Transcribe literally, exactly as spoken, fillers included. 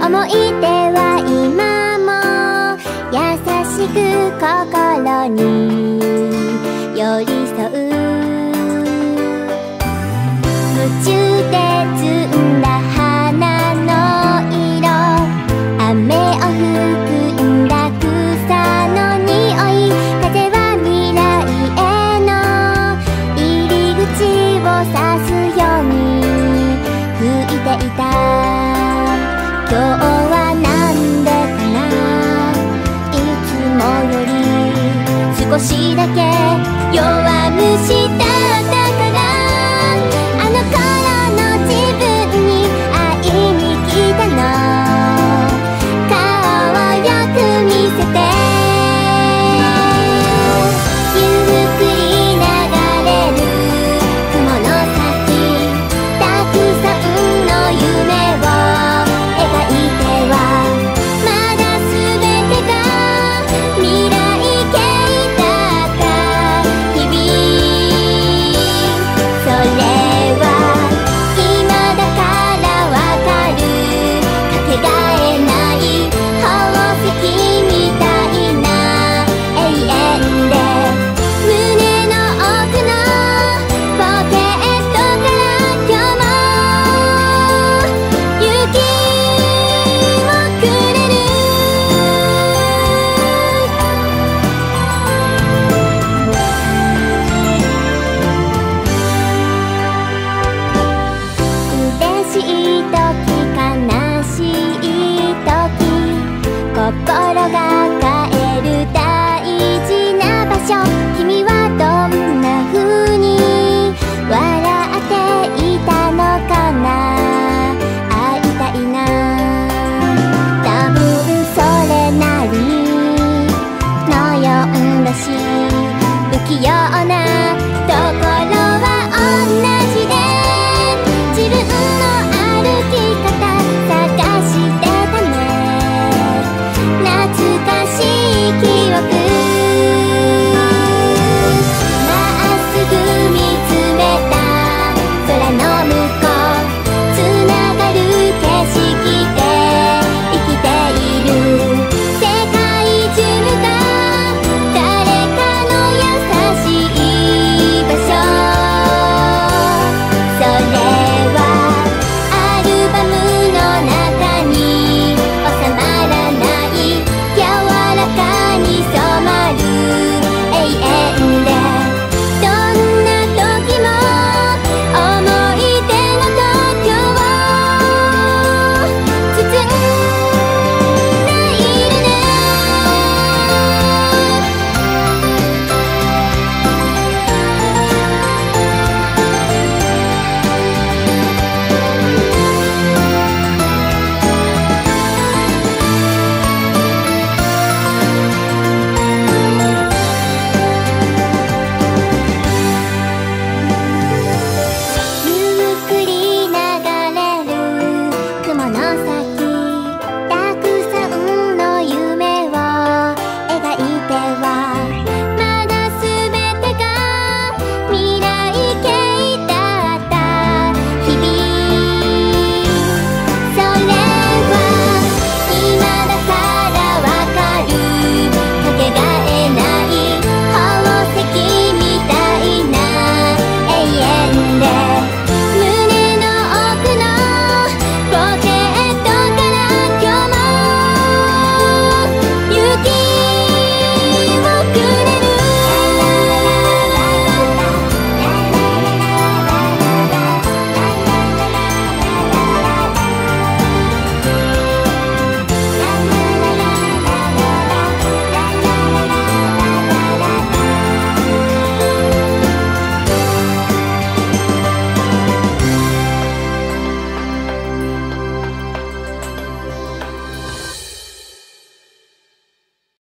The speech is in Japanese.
思い出は今も優しく心に寄り添う。夢中で摘んだ花の色、雨を含んだ草の匂い、風は未来への入り口を指すように吹いていた。今日はなんでかな、いつもより少しだけ弱虫だったから、あの頃の自分に会いに来たの。顔をよく見せて、ゆっくり流れる雲の先、たくさんの夢を描いては、まだ全てが未来形だった日々。それは今だからわかる、かけがえない宝石みたいな永遠で、胸の奥のポケットから今日も勇気をくれる。嬉しい時悲しい時、心